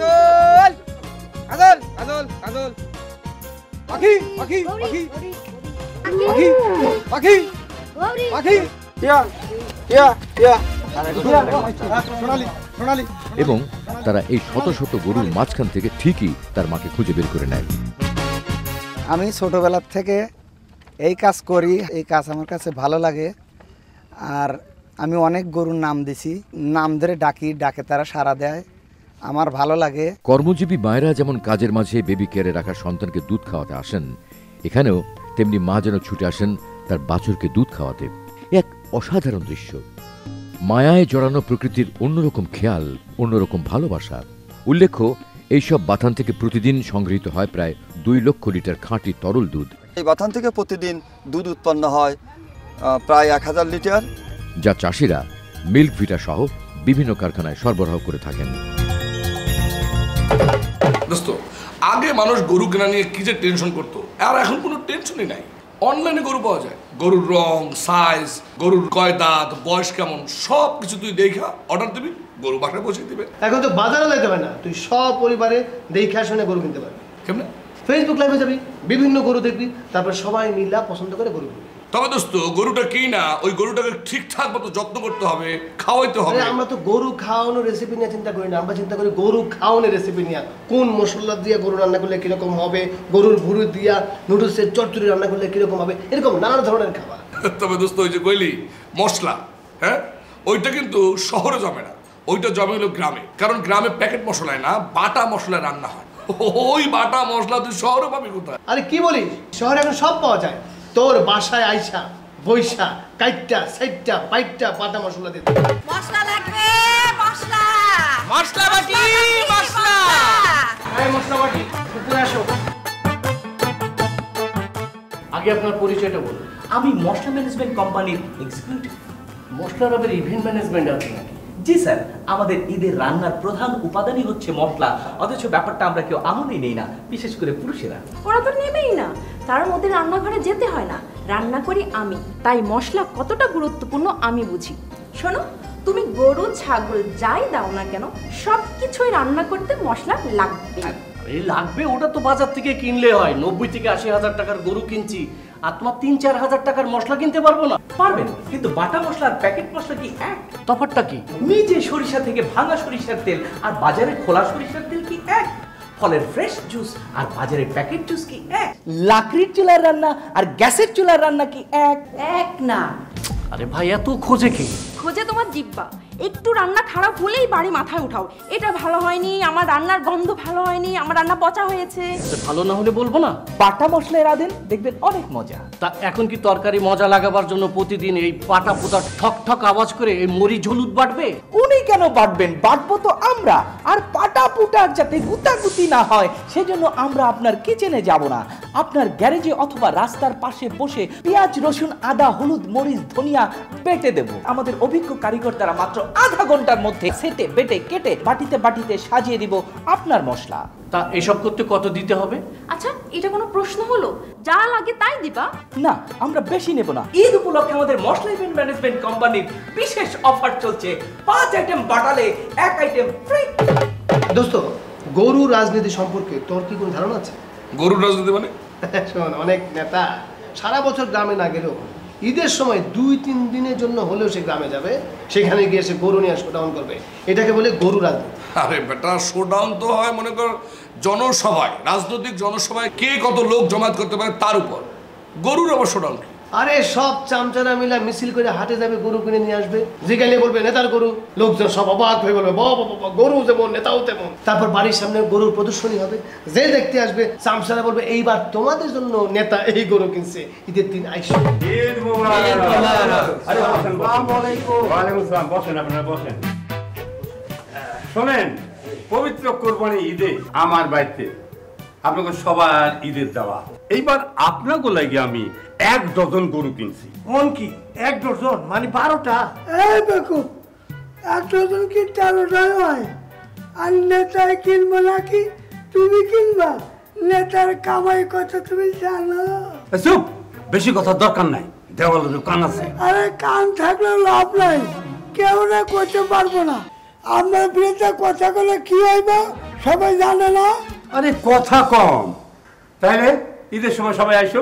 কাজল কাজল কাজল পাখি পাখি পাখি পাখি পাখি পাখি ইয়া ইয়া ইয়া সোনালি সোনালি। এবং তারা এই শত শত গরুর মাঝখান থেকে ঠিকই তার মাকে খুঁজে বের করে নেয়। আমি ছোটবেলার থেকে এই কাজ করি, এই কাজ আমার কাছে ভালো লাগে। আর আমি অনেক গরুর নাম দিছি, নাম ধরে ডাকি, ডাকে তারা সাড়া দেয়, আমার ভালো লাগে। কর্মজীবী মায়েরা যেমন কাজের মাঝে বেবি কেয়ারে রাখা সন্তানকে দুধ খাওয়াতে আসেন, এখানেও তেমনি মা যেন ছুটে আসেন তার বাছুরকে দুধ খাওয়াতে। এক অসাধারণ দৃশ্য। মায়ায় জড়ানো প্রকৃতির অন্যরকম খেয়াল, অন্যরকম ভালোবাসা। উল্লেখ্য, এইসব বাথান থেকে প্রতিদিন সংগৃহীত হয় প্রায় দুই লক্ষ লিটার খাঁটি তরল দুধ। এই বাথান থেকে প্রতিদিন দুধ উৎপন্ন হয় প্রায় এক হাজার লিটার, যা চাষিরা মিল্ক ভিটা সহ বিভিন্ন কারখানায় সরবরাহ করে থাকেন। দোস্ত, আগে মানুষ গরু কেনা নিয়ে কি যে টেনশন করতো, আর এখন কোনো টেনশনই নাই। অনলাইনে গরু পাওয়া যায়, গরুর রং, সাইজ, গরুর কয় দাঁত, বয়স কেমন, সব কিছু তুই দেখা অর্ডার দিবি, গরু বাসায় পৌঁছে দিবে। এখন তো বাজারে যেতে হবে না, তুই সব পরিবারে দেখে শুনে গরু কিনতে পারবি। কেমন? ফেসবুক লাইভে যাবি, বিভিন্ন গরু দেখবি, তারপর সবাই মিলা পছন্দ করে গরু কিনবি। তবে দোস্ত, গরুটা কি না, ওই গরুটাকে ঠিকঠাক মতো যত্ন করতে হবে, খাওয়াইতে হবে। আমরা তো গরু খাওয়ানোর রেসিপি নিয়ে চিন্তা করি না, আমরা চিন্তা করি গরু খাওয়ানোর রেসিপি নিয়ে। কোন মশলা দিয়ে গরু রান্না করলে কিরকম হবে, গরুর ভুরু দিয়া নুডলসের চচ্চড়ি রান্না করলে কিরকম হবে, এরকম নানা ধরনের খাবার। তবে দোস্ত, ওই যে কইলি মশলা, হ্যাঁ, ওইটা কিন্তু শহরে জমে না, ওইটা জমে হলো গ্রামে। কারণ গ্রামে প্যাকেট মশলায় না, বাটা মশলায় রান্না হয়। ওই বাটা মশলা তুই শহরে পাবি কোথায়? আরে কি বলিস, শহরে এখন সব পাওয়া যায়। তোর বাসায় আইসা বৈশা কাইটটা সাইটটা বাইটটা বাটা মশলা দিতে। মশলা লাগবে, মশলা মশলা বাটি, মশলা এই মশলা বাটি উপরে আসো। আগে আপনার পরিচয়টা বলুন। আমি মশলা ম্যানেজমেন্ট কোম্পানির এক্সিকিউটিভ। মশলার আবার ইভেন্ট ম্যানেজমেন্ট আছে নাকি? জি স্যার, আমাদের ঈদের রান্নার প্রধান উপাদানই হচ্ছে মশলা, অথচ ব্যাপারটা আমরা কেউ আমলই নেই না, বিশেষ করে পুরুষেরা। ওরা তো নেবেই না, তার মধ্যে রান্নাঘরে যেতে হয় না, রান্না করি আমি, তাই মশলা কতটা গুরুত্বপূর্ণ আমি বুঝি। শোনো, তুমি গরু ছাগল যাই দাও না কেন সব কিছুই রান্না করতে মশলা লাগবে। এই লাগবে ওটা তো বাজার থেকে কিনলে হয়। নব্বই থেকে আশি হাজার টাকার গরু কিনছি, আর তোমার তিন চার হাজার টাকার মশলা কিনতে পারবো না? পারবেন, কিন্তু বাটা মশলা আর প্যাকেট মশলা কি এক? তফাৎটা কি? নিজে সরিষা থেকে ভাঙা সরিষার তেল আর বাজারে খোলা সরিষার তেল কি এক? ফলের ফ্রেশ জুস আর বাজারের প্যাকেট জুস কি এক? লাকড়ির চুলার রান্না আর গ্যাসের চুলার রান্না কি এক? এক না। আরে ভাই এত খোঁজে কি? খোঁজে তোমার জিব্বা। একটু রান্না খারাপ হলেই বাড়ি মাথায় উঠাও, এটা ভালো হয়নি, আমার রান্নার গন্ধ ভালো হয়নি, আমার রান্না পচা হয়েছে। ভালো না হলে বলবো না? বাটা মশলা এরা দেন, দেখবেন অনেক মজা। তা এখন কি তরকারি মজা লাগাবার জন্য প্রতিদিন এই পাটা পোতা ঠক ঠক আওয়াজ করে এই মরিচ হলুদ বাটবে? উনি কেন বাটবেন? বাটবো তো আমরা। আর পাটা পুটার যাতে গুতাগুতি না হয় সেজন্য আমরা আপনার কিচেনে যাব না, আপনার গ্যারেজে অথবা রাস্তার পাশে বসে পেঁয়াজ রসুন আদা হলুদ মরিচ ধনিয়া বেটে দেব। আমাদের অভিজ্ঞ কারিগর দ্বারা মাত্র আধা ঘন্টার মধ্যে সেটে বেটে কেটে বাটিতে বাটিতে সাজিয়ে দিব আপনার মশলা। তা এসব করতে কত দিতে হবে? আচ্ছা, এটা কোনো প্রশ্ন হলো? যা লাগে তাই দিবা? না, আমরা বেশি নেব না। ঈদ উপলক্ষে আমাদের মশলা ইভেন্ট ম্যানেজমেন্ট কোম্পানির বিশেষ অফার চলছে। পাঁচ আইটেম বাটালে এক আইটেম ফ্রি। দোস্ত, গরু রাজনীতি সম্পর্কে তোর কি কোনো ধারণা আছে? গরুর রাজনীতি মানে? শোন, অনেক নেতা সারা বছর গ্রামে না গেলেও ঈদের সময় দুই তিন দিনের জন্য হলেও সে গ্রামে যাবে, সেখানে গিয়ে সে গরু নিয়ে শোডাউন করবে। এটাকে বলে গরু রাজনীতি। আরে বেটা, শোডাউন তো হয় মনে কর জনসভায়, রাজনৈতিক জনসভায় কে কত লোক জমায়েত করতে পারে তার উপর। গরুর আবার শোডাউন? আরে সব চামচারা মিলা মিছিল করে হাটে যাবে, গরু কিনে নিয়ে আসবে, যেখানে বলবে নেতার গরু, লোকজন সব অবাক হয়ে বলবে বাবা বাবা গরু যেমন নেতাও তেমন। তারপর বাড়ির সামনে গরুর প্রদর্শনী হবে, যে দেখতে আসবে চামচারা বলবে এইবার তোমাদের জন্য নেতা এই গরু কিনছে, ঈদের দিন আইসো। শোনেন, পবিত্র কোরবানি ঈদে আমার বাড়িতে আপনাকে সবার ঈদের দেওয়া। এইবার আপনাকে লাগে আমি এক ডজন গরু কিনছি। কোন কি এক ডজন মানে বারোটা? এই দেখো, এক ডজন কি তেরোটাই হয়? আর নেতায় কিনবো নাকি তুমি কিনবা? নেতার কামাই কত তুমি জানো? চুপ, বেশি কথার দরকার নাই, দেওয়ালের কান আছে। আরে কান থাকলে লাভ নাই, কেউ না করতে পারবো না। আপনার বিরুদ্ধে কথা বলে কি হইবা সবাই জানে না। আরে কথা কম, তাইলে ঈদের সময় সবাই আইসো।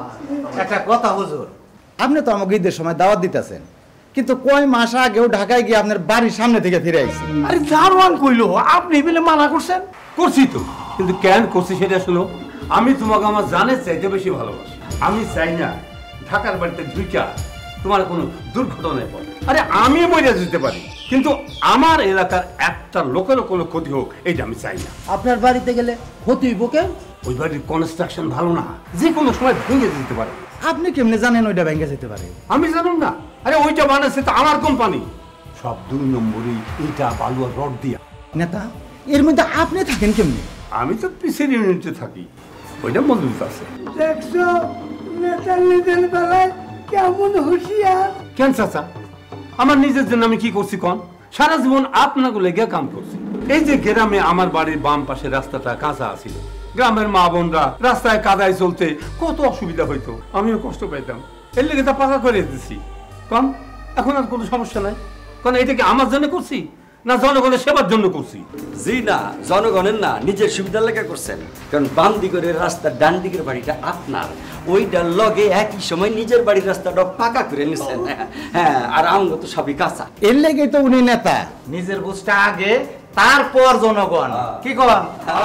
একটা কথা হুজুর, আপনি তো আমাকে ঈদের সময় দাওয়াত দিতেছেন, কিন্তু কয় মাস আগেও ঢাকায় গিয়ে আপনার বাড়ির সামনে থেকে ফিরে আইছি। আরে জারওয়ান কইলো আপনি বলে মানা করছেন। করছি তো, কিন্তু কেন করছি সেটা শুনো। আমি তোমাকে আমার জানের চাইতে বেশি ভালোবাসি। আমি চাই না ঢাকার বাড়িতে ঢুইকা তোমার কোনো দুর্ঘটনায় পড়ে। আরে আমি মরে যেতে পারি, কিন্তু আমার এলাকার একটা লোকেরও কোনো ক্ষতি হোক এইটা আমি চাই না। আপনার বাড়িতে গেলে ক্ষতি হইব কেন? ওই বাড়ির কনস্ট্রাকশন ভালো না, যে কোনো সময় ভেঙে যেতে পারে। আপনি কেমনে জানেন ওইটা ভেঙে যেতে পারে? আমি জানুন না? আরে ওইটা বানাচ্ছে তো আমার কোম্পানি, সব দুই নম্বরই ইটা বালু আর রড দিয়া। নেতা, এর মধ্যে আপনি থাকেন কেমনে? আমি তো পিসের ইউনিটে থাকি, ওইটা মজবুত আছে। দেখছো নেতা নিজের বেলায় কেমন হুঁশিয়ার। কেন চাচা, আমার নিজের জন্য আমি কি করছি কন? সারা জীবন আপনাকে লেগে কাম করছি। এই যে গ্রামে আমার বাড়ির বাম পাশে রাস্তাটা কাঁচা আছিল, গ্রামের মা বোনরা রাস্তায় কাদায় চলতে কত অসুবিধা হইতো, আমিও কষ্ট পাইতাম। এর লেগে তা পাকা করে দিচ্ছি কন, এখন আর কোনো সমস্যা নাই। কারণ এটাকে আমার জন্য করছি না জনগণের সেবার জন্য করছি? জি না, জনগণের না, নিজের সুবিধার লেগে করছেন। কারণ বাম দিকের রাস্তার ডান দিকের বাড়িটা আপনার, ওইটার লগে একই সময় নিজের বাড়ির রাস্তাটা পাকা করে নিচ্ছেন। হ্যাঁ, আর আঙ্গ তো সবই কাঁচা। এর লেগে তো উনি নেতা। নিজের বুঝটা আগে, তারপর জনগণ। কি কন?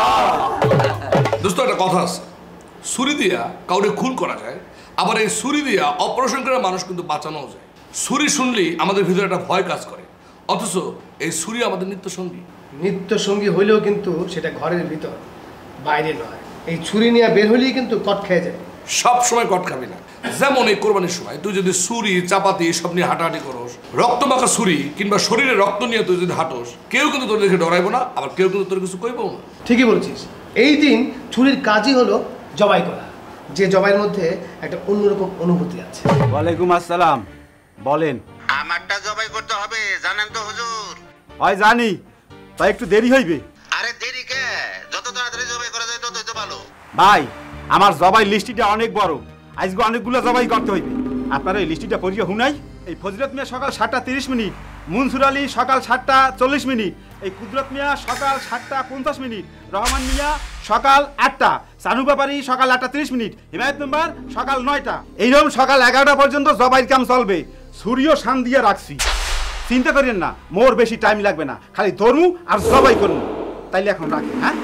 দোস্ত, একটা কথা আছে, ছুরি দিয়া কাউরে খুন করা যায়, আবার এই ছুরি দিয়া অপারেশন করে মানুষ কিন্তু বাঁচানোও যায়। ছুরি শুনলেই আমাদের ভিতরে একটা ভয় কাজ করে, অথচ এই ছুরি আমাদের নিত্য সঙ্গী। নিত্য সঙ্গী হইলেও কিন্তু সেটা ঘরের ভিতর, বাইরে নয়। এই ছুরি নিয়ে বের হলেই কিন্তু কট খেয়ে যায়। সব সময় কট খাবি না। যেমন এই কোরবানির সময় তুই যদি ছুরি চাপাতি সব নিয়ে হাঁটাহাঁটি করস, রক্ত মাখা ছুরি কিংবা শরীরে রক্ত নিয়ে তুই যদি হাঁটোস, কেউ কিন্তু তোর দেখে ডরাইবো না, আবার কেউ কিন্তু তোর কিছু কইবো না। ঠিকই বলছিস। এই দিন ছুরির কাজই হলো জবাই করা, যে জবাইয়ের মধ্যে একটা অন্যরকম অনুভূতি আছে। ওয়ালাইকুম আসসালাম, বলেন। আমারটা জবাই করতে হবে, জানেন তো হুজুর? হয় জানি, তাই একটু দেরি হইবে। আরে দেরি কে? যত তাড়াতাড়ি জবাই করা যায় ততই তো ভালো। ভাই, আমার জবাই লিস্টিটা অনেক বড়, আজকে অনেকগুলো জবাই করতে হইবে। আপনারা এই লিস্টিটা পড়িয়ে হুনাই। এই ফজরত মিয়া সকাল সাতটা তিরিশ মিনিট, মনসুর আলী সকাল সাতটা চল্লিশ মিনিট, এই কুদরত মিয়া সকাল সাতটা পঞ্চাশ মিনিট, রহমান মিয়া সকাল আটটা, সানু ব্যাপারী সকাল আটটা তিরিশ মিনিট, হিমায়ত মেম্বার সকাল নয়টা। এইরকম সকাল এগারোটা পর্যন্ত জবাইয়ের কাম চলবে। সূর্য শান দিয়ে রাখছি, চিন্তা করেন না, মোর বেশি টাইম লাগবে না, খালি ধরমু আর জবাই করবো। তাইলে এখন রাখি। হ্যাঁ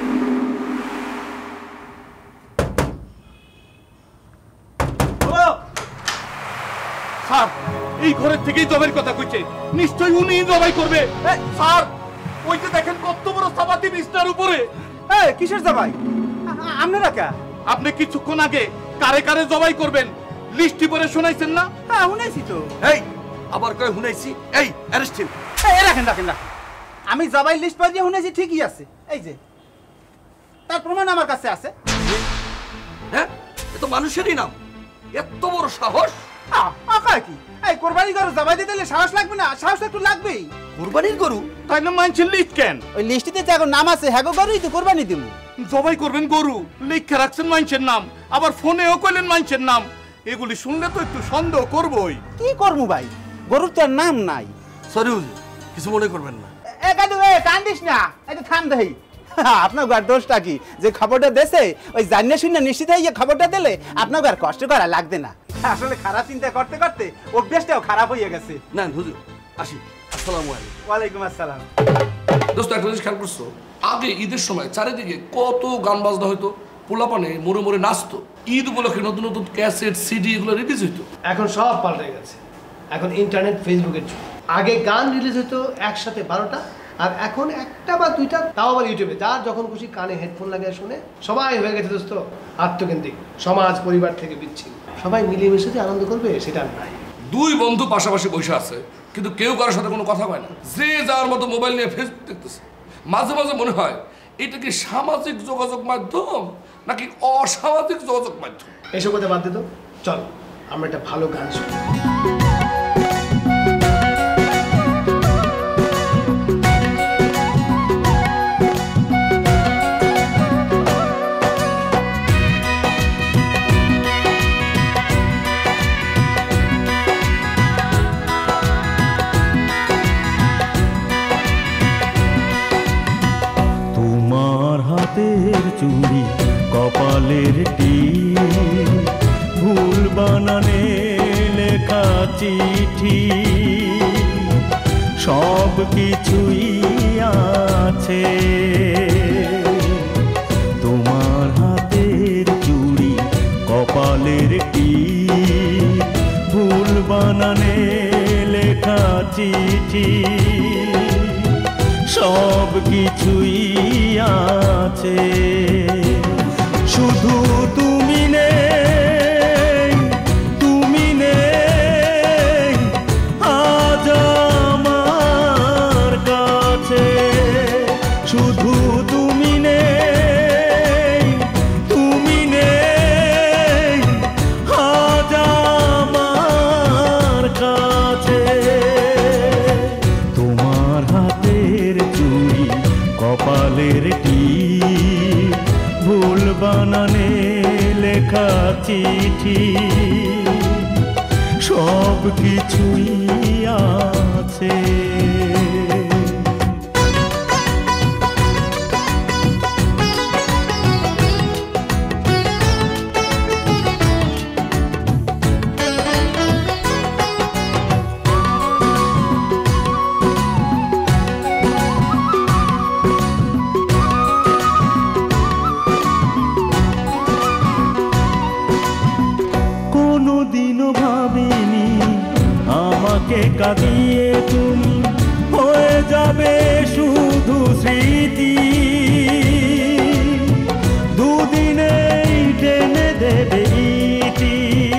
স্যার, এই ঘরের থেকেই জবাইয়ের কথা কইছে, নিশ্চয়ই উনি জবাই করবে। স্যার, ওই যে দেখেন কত বড় সাবাতি বিছনার উপরে। এই কিসের জবাই? আপনারা কে? আপনি কিছুক্ষণ আগে কারে কারে জবাই করবেন লিস্টি পরে শুনাইছেন না? হ্যাঁ শুনাইছি তো। এই আবার কই শুনাইছি? এই অ্যারেস্ট হিম। এই রাখেন রাখেন রাখেন, আমি জবাই লিস্ট পড়ে শুনেছি, ঠিকই আছে। এই যে তার প্রমাণ আমার কাছে আছে। হ্যাঁ, এ তো মানুষেরই নাম, এত বড় সাহস! আকায় কি এই কুরবানি গরু জবাই দিতে দিলে সাহস লাগবে না? সাহস একটু লাগবেই। কুরবানির গরু তাই না? মানছেন লিস্ট কেন? ওই লিস্টিতে যে এখন নাম আছে হ্যাঁ গরুই তো কুরবানি দিব। জবাই করবেন গরু, লিখে রাখছেন মানছেন নাম, আবার ফোনেও কইলেন মানছেন নাম। এগুলি শুনলে তো একটু সন্দেহ করবই। কি করবো ভাই, গরুর তো নাম নাই। সরি কিছু মনে করবেন না। এ কাদু এ কান্দিস না, এই তো থাম দেই। আপনার ঘর দোষটা কি যে খবরটা দেছে ওই জানিয়ে শুনে নিশ্চিত হয়ে খবরটা দিলে আপনার আর কষ্ট করা লাগবে না। আসলে খারাপ চিন্তা করতে করতে অভ্যাসটাও খারাপ হয়ে গেছে। না হুজুর আসি, আসসালামু আলাইকুম। ওয়ালাইকুম আসসালাম। দোস্ত একটা জিনিস খেয়াল করছো, আগে ঈদের সময় চারিদিকে কত গান বাজনা হইতো, পোলাপানে মোড়ে মোড়ে নাচতো, ঈদ উপলক্ষে নতুন নতুন ক্যাসেট সিডি এগুলো রিলিজ হইতো। এখন সব পাল্টে গেছে, এখন ইন্টারনেট ফেসবুকের যুগ। আগে গান রিলিজ হইতো একসাথে বারোটা, আর এখন একটা বা দুইটা, তাও আবার ইউটিউবে, যার যখন খুশি কানে হেডফোন লাগিয়ে শুনে। সবাই হয়ে গেছে দোস্ত আত্মকেন্দ্রিক, সমাজ পরিবার থেকে বিচ্ছিন্ন। সবাই মিলেমিশে যে আনন্দ করবে সেটা নাই। দুই বন্ধু পাশাপাশি বসে আছে, কিন্তু কেউ কারোর সাথে কোনো কথা কয় না, যে যার মতো মোবাইল নিয়ে ফেসবুক দেখতেছে। মাঝে মাঝে মনে হয় এটা কি সামাজিক যোগাযোগ মাধ্যম নাকি অসামাজিক যোগাযোগ মাধ্যম? এসব কথা বাদ দিত, চল আমরা একটা ভালো গান শুনি। চুড়ি কপালের টিপ, ভুল বানানে লেখা চিঠি, সব কিছুই আছে তোমার হাতের চুড়ি কপালের টিপ, ভুল বানানে লেখা চিঠি, সব কিছুই আছে, শুধু তুমি নেই, তুমি নেই আজ আমার কাছে, শুধু তুমি নেই, তুমি নেই আজ আমার কাছে, তোমার হাতের চুড়ি কপালের টিপ, ভুল বানানে লেখা চিঠি, সব কিছুই আছে। কোনোদিনও ভাবিনি আমাকে কাঁদিয়ে তুমি হয়ে যাবে শুধু স্মৃতি, দুদিনেই টেনে দেবে ইতি,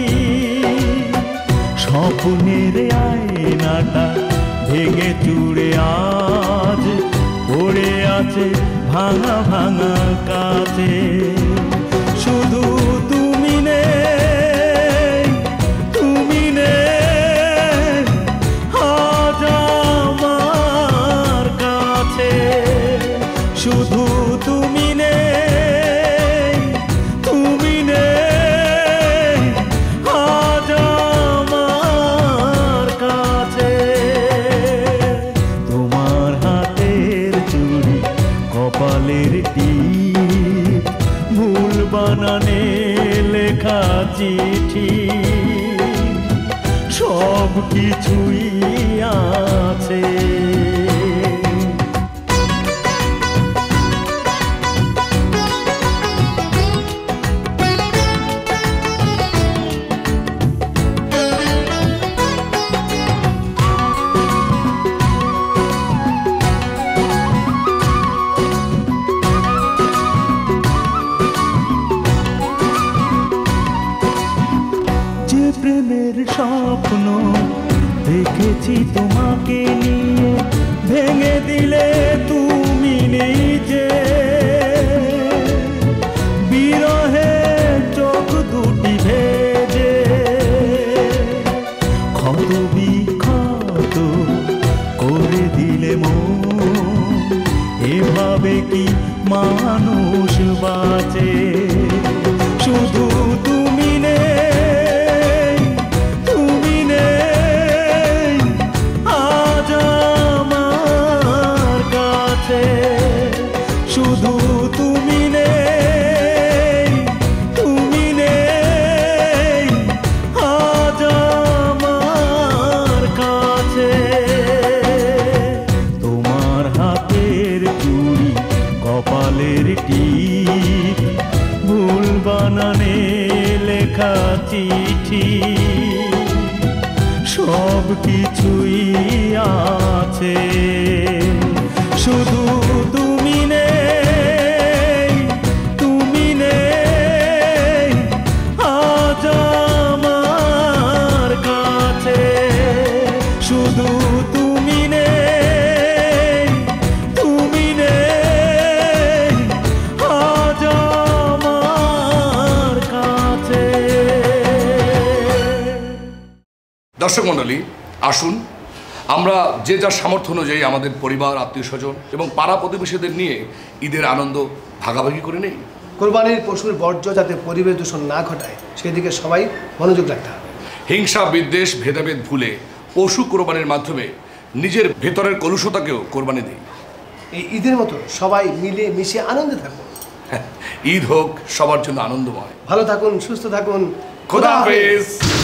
স্বপ্নের আয়নাটা ভেঙে চুড়ে আজ পড়ে আছে ভাঙা ভাঙা কাছে, শুধু তুমি নেই, তুমি নেই আজ আমার কাছে, শুধু তুমি নেই, তুমি নেই আজ আমার কাছে। কিছুই আছে। প্রেমের স্বপ্ন দেখেছি তোমাকে নিয়ে, ভেঙে দিলে তুমি নিজে। বিরহে চোখ দুটি ভেজে ক্ষত বিক্ষত করে দিলে মন। এভাবে কি মানুষ বাঁচে? শুধু তুমি নেই, শুধু তুমি নেই, তুমি নেই আজ আমার কাছে। তোমার হাতের চুড়ি, কপালের টিপ, ভুল বানানে লেখা চিঠি, সব কিছুই আছে। শুধু তুমি নেই, তুমি নেই আজ আমার কাছে। শুধু তুমি নেই, তুমি নেই আজ আমার কাছে। দর্শক মণ্ডলী, আসুন আমরা যে যার সামর্থ্য অনুযায়ী আমাদের পরিবার, আত্মীয় স্বজন এবং পাড়া প্রতিবেশীদের নিয়ে ঈদের আনন্দ ভাগাভাগি করে নেই। কোরবানির পশুর বর্জ্য যাতে পরিবেশ দূষণ না ঘটায় সেদিকে সবাই মনোযোগ রাখতে হবে। হিংসা, বিদ্বেষ, ভেদাভেদ ভুলে পশু কোরবানির মাধ্যমে নিজের ভেতরের কলুষতাকেও কোরবানি দিই। এই ঈদের মতো সবাই মিলে মিশে আনন্দে থাকুন। ঈদ হোক সবার জন্য আনন্দময়। ভালো থাকুন, সুস্থ থাকুন। খোদা হাফেজ।